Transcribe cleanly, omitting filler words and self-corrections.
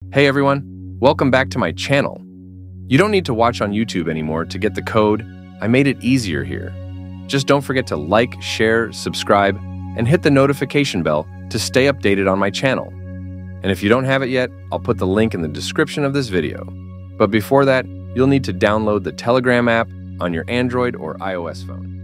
Hey everyone, welcome back to my channel. You don't need to watch on YouTube anymore to get the code. I made it easier here. Just don't forget to like, share, subscribe, and hit the notification bell to stay updated on my channel. And if you don't have it yet, I'll put the link in the description of this video. But before that, you'll need to download the Telegram app on your Android or iOS phone.